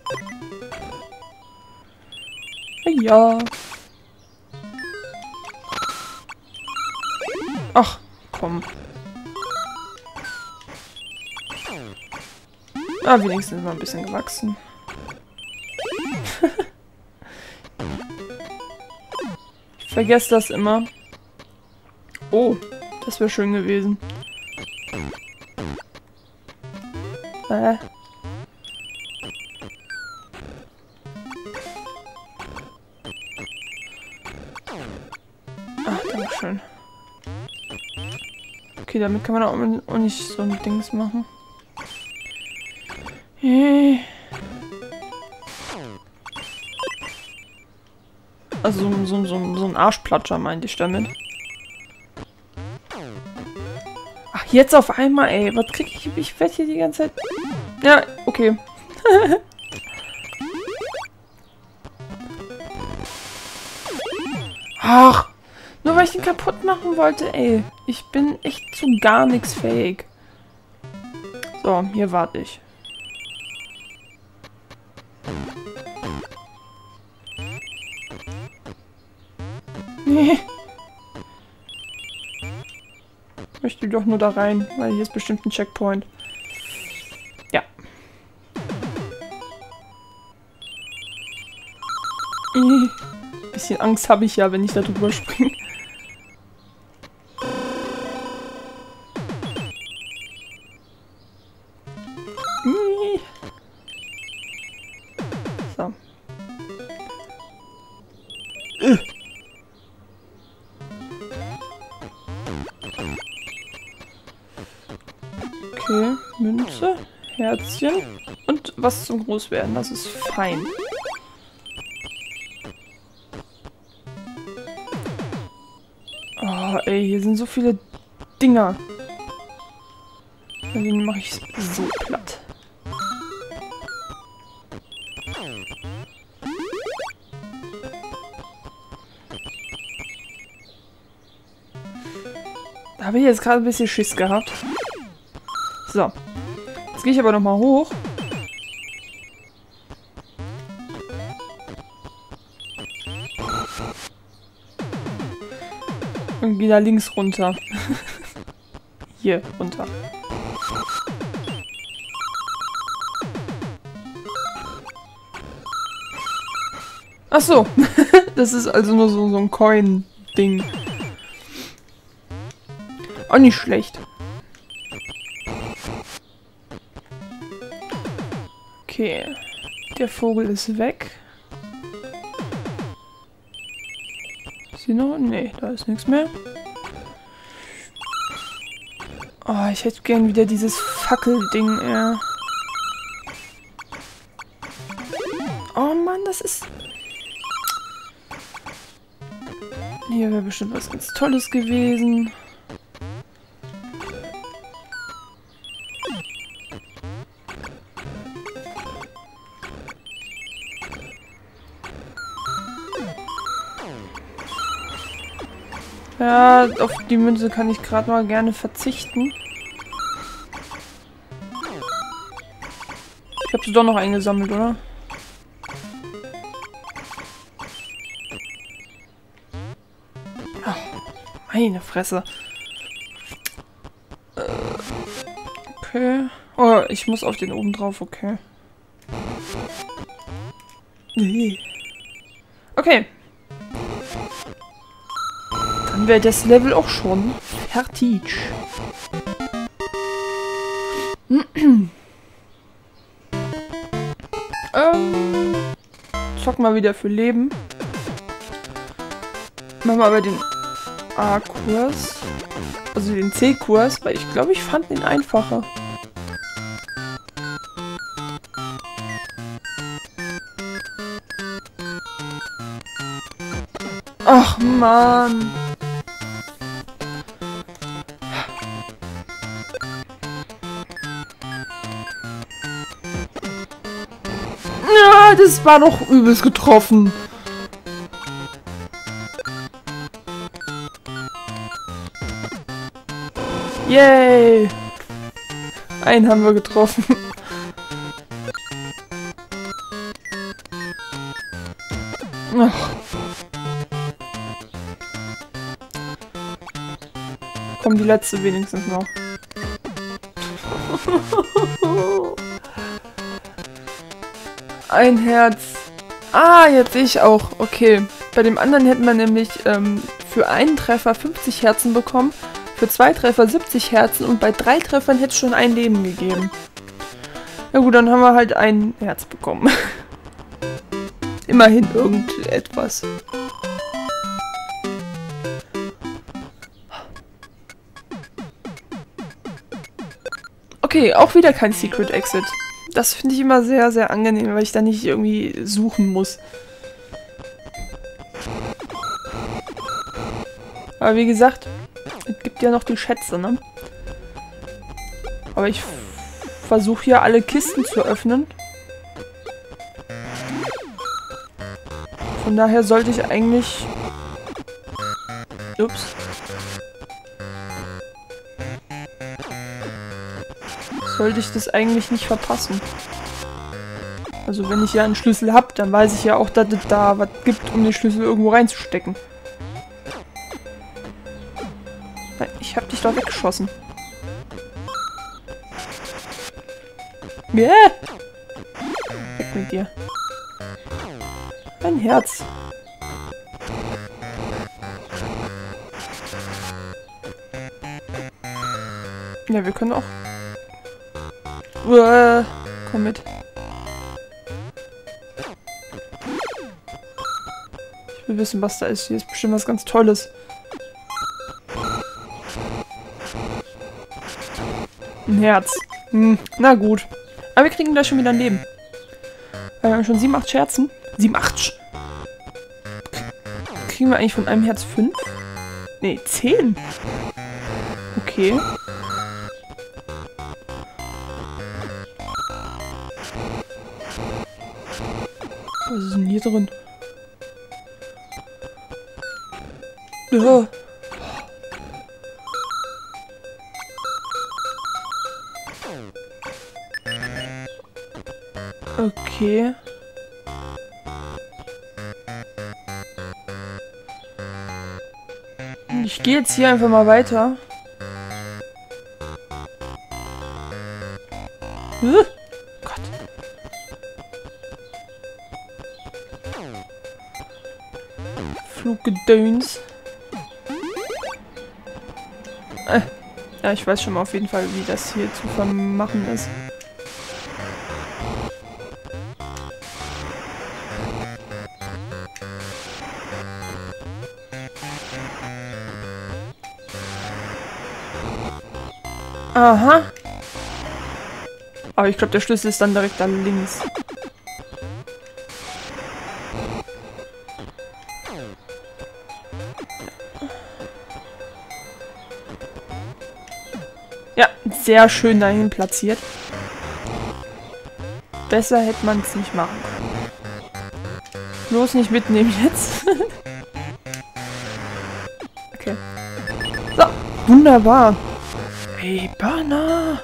Ja. Ach, komm. Ah, wenigstens mal ein bisschen gewachsen. Ich vergesse das immer. Oh, das wäre schön gewesen. Ach, dankeschön. Okay, damit kann man auch nicht so ein Dings machen. Also so ein Arschplatscher meinte ich damit. Ach, jetzt auf einmal, ey. Was krieg ich? Ich werde hier die ganze Zeit... Ja, okay. Ach, nur weil ich den kaputt machen wollte, ey. Ich bin echt zu gar nichts fähig. So, hier warte ich. Nee. Ich möchte doch nur da rein, weil hier ist bestimmt ein Checkpoint. Ja. Bisschen Angst habe ich ja, wenn ich da drüber springe. So. Okay, Münze, Herzchen und was zum Großwerden, das ist fein. Oh, ey, hier sind so viele Dinger. Den mache ich so platt. Da habe ich jetzt gerade ein bisschen Schiss gehabt. So. Jetzt gehe ich aber nochmal hoch. Und gehe da links runter. Hier runter. Ach so. Das ist also nur so ein Coin-Ding. Auch nicht schlecht. Okay. Der Vogel ist weg. Ist hier noch? Nee, da ist nichts mehr. Oh, ich hätte gern wieder dieses Fackelding, ja. Oh Mann, das ist... Hier wäre bestimmt was ganz Tolles gewesen. Ja, auf die Münze kann ich gerade mal gerne verzichten. Ich habe sie doch noch eingesammelt, oder? Ach, meine Fresse. Okay. Oh, ich muss auf den oben drauf, okay. Okay. Dann wäre das Level auch schon fertig. Zock mal wieder für Leben. Machen wir aber den A-Kurs. Also den C-Kurs, weil ich glaube, ich fand den einfacher. Ach, Mann. Ja, das war doch übelst getroffen. Yay. Einen haben wir getroffen. Ach. Komm, die letzte wenigstens noch. Ein Herz. Ah, jetzt sehe ich auch. Okay. Bei dem anderen hätte man nämlich für einen Treffer 50 Herzen bekommen, für 2 Treffer 70 Herzen und bei 3 Treffern hätte es schon ein Leben gegeben. Ja gut, dann haben wir halt ein Herz bekommen. Immerhin irgendetwas. Okay, auch wieder kein Secret Exit. Das finde ich immer sehr, sehr angenehm, weil ich da nicht irgendwie suchen muss. Aber wie gesagt, es gibt ja noch die Schätze, ne? Aber ich versuche hier alle Kisten zu öffnen. Von daher sollte ich eigentlich... Ups. Sollte ich das eigentlich nicht verpassen. Also wenn ich ja einen Schlüssel habe, dann weiß ich ja auch, dass es da was gibt, um den Schlüssel irgendwo reinzustecken. Nein, ich hab dich doch weggeschossen. Yeah. Weg mit dir. Ein Herz. Ja, wir können auch... komm mit. Ich will wissen, was da ist. Hier ist bestimmt was ganz Tolles. Ein Herz. Na gut. Aber wir kriegen gleich schon wieder ein Leben. Wir haben schon 7, 8 Scherzen. 7, 8. Kriegen wir eigentlich von einem Herz 5? Ne, 10. Okay. Was ist denn hier drin? Ja. Okay. Ich gehe jetzt hier einfach mal weiter. Gott. Fluggedöns. Ja, ich weiß schon mal auf jeden Fall, wie das hier zu vermachen ist. Aha. Aber ich glaube, der Schlüssel ist dann direkt da links. Ja, sehr schön dahin platziert. Besser hätte man es nicht machen können. Bloß nicht mitnehmen jetzt. Okay. So, wunderbar. Hey, Burner!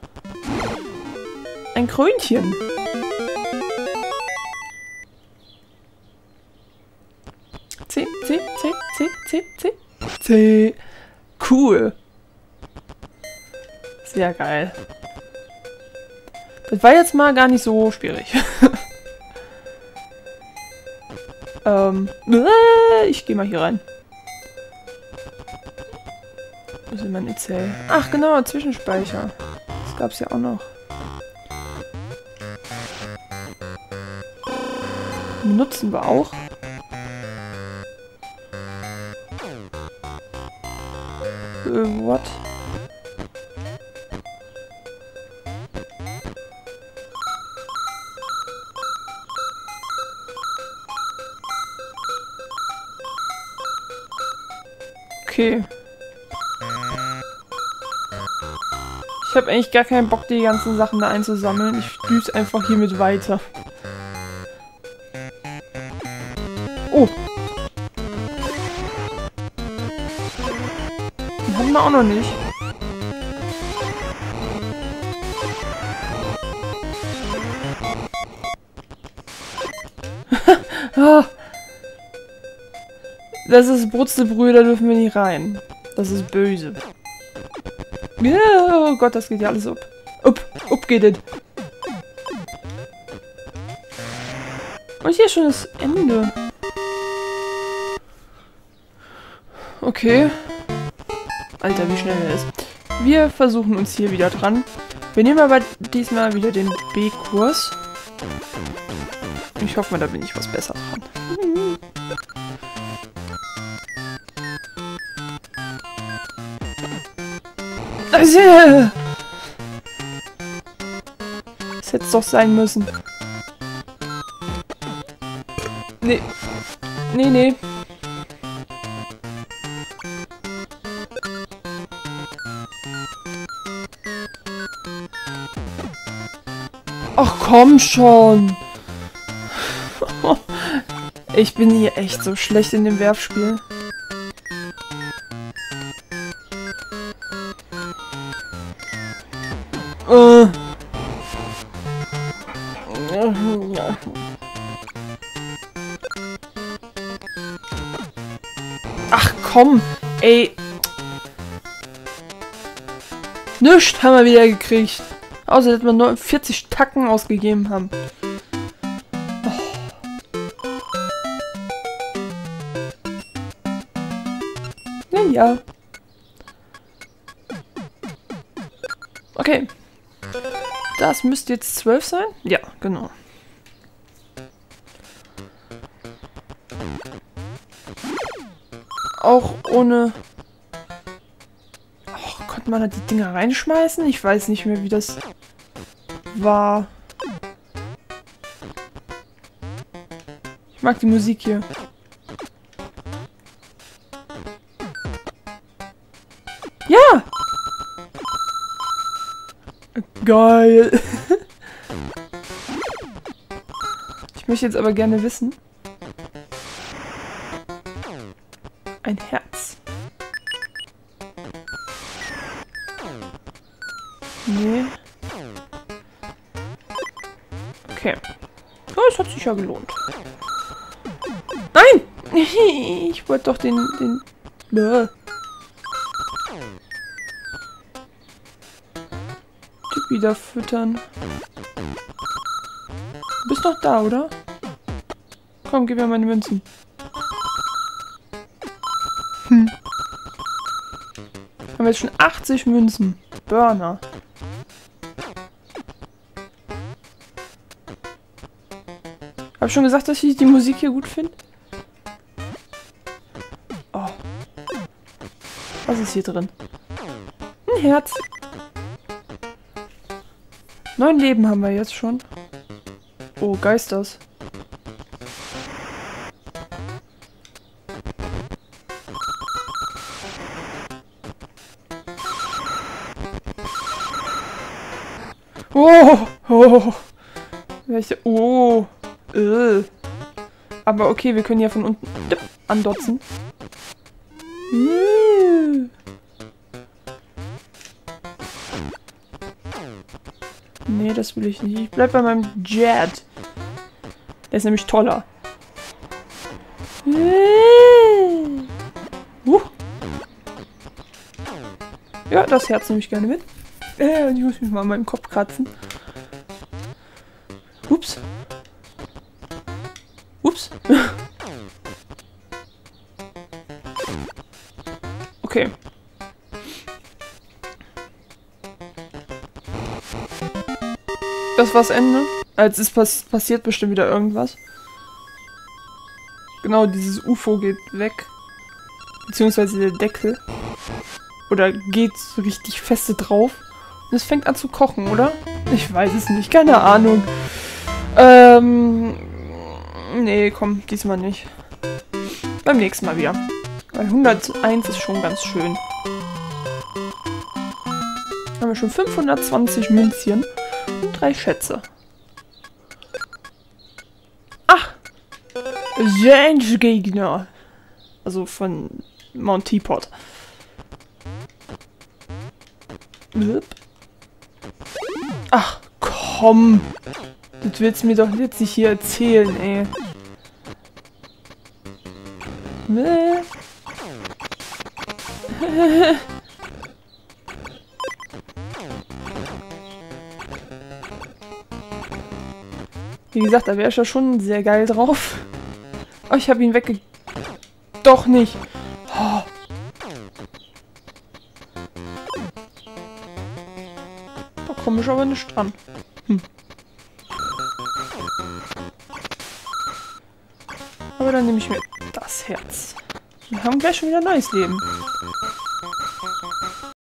Ein Krönchen. C, C, C, C, C, C, C. Cool. Sehr geil. Das war jetzt mal gar nicht so schwierig. Ich gehe mal hier rein. Wo ist denn mein Erzähl? Ach genau, Zwischenspeicher. Das gab's ja auch noch. Benutzen wir auch. What? Okay. Ich habe eigentlich gar keinen Bock, die ganzen Sachen da einzusammeln. Ich düse einfach hiermit weiter. Oh. Den hatten wir auch noch nicht. Ah. Das ist Brutzelbrühe, da dürfen wir nicht rein. Das ist böse. Ja, oh Gott, das geht ja alles up. Up geht es. Und hier schon das Ende. Okay. Alter, wie schnell er ist. Wir versuchen uns hier wieder dran. Wir nehmen aber diesmal wieder den B-Kurs. Ich hoffe mal, da bin ich was besser dran. Das hätte es doch sein müssen. Nee. Nee. Ach komm schon. Ich bin hier echt so schlecht in dem Werfspiel. Ach komm, ey. Nichts haben wir wieder gekriegt. Außer, dass wir nur 40 Tacken ausgegeben haben. Naja. Okay. Das müsste jetzt 12 sein? Ja, genau. Auch ohne... Oh, konnte man da die Dinger reinschmeißen? Ich weiß nicht mehr, wie das war. Ich mag die Musik hier. Ja! Geil! Ich möchte jetzt aber gerne wissen. Ein Herz. Nee. Okay. Oh, es hat sich ja gelohnt. Nein! Ich wollte doch den... Typ wieder füttern. Du bist noch da, oder? Komm, gib mir meine Münzen. Haben wir jetzt schon 80 Münzen. Burner. Hab ich schon gesagt, dass ich die Musik hier gut finde? Oh. Was ist hier drin? Ein Herz. 9 Leben haben wir jetzt schon. Oh, Geisters. Oh, oh. Welche? Oh. Aber okay, wir können ja von unten andotzen. Nee, das will ich nicht. Ich bleib bei meinem Jet. Der ist nämlich toller. Ja, das Herz nehme ich gerne mit. Und ich muss mich mal an meinem Kopf kratzen. Ups. Ups. Okay. Das war's Ende. Als es passiert bestimmt wieder irgendwas. Genau, dieses UFO geht weg. Beziehungsweise der Deckel. Oder geht so richtig feste drauf. Und es fängt an zu kochen, oder? Ich weiß es nicht. Keine Ahnung. Nee, komm, diesmal nicht. Beim nächsten Mal wieder. Weil 101 ist schon ganz schön. Haben wir schon 520 Münzchen und 3 Schätze. Ach! Change-Gegner. Also von Mount Teapot. Ach, komm! Das willst du mir doch jetzt nicht hier erzählen, ey. Nee. Wie gesagt, da wäre ich ja schon sehr geil drauf. Oh, ich habe ihn wegge... Doch nicht. Oh. Da komme ich aber nicht dran. Aber dann nehme ich mir das Herz. Wir haben gleich schon wieder ein neues Leben.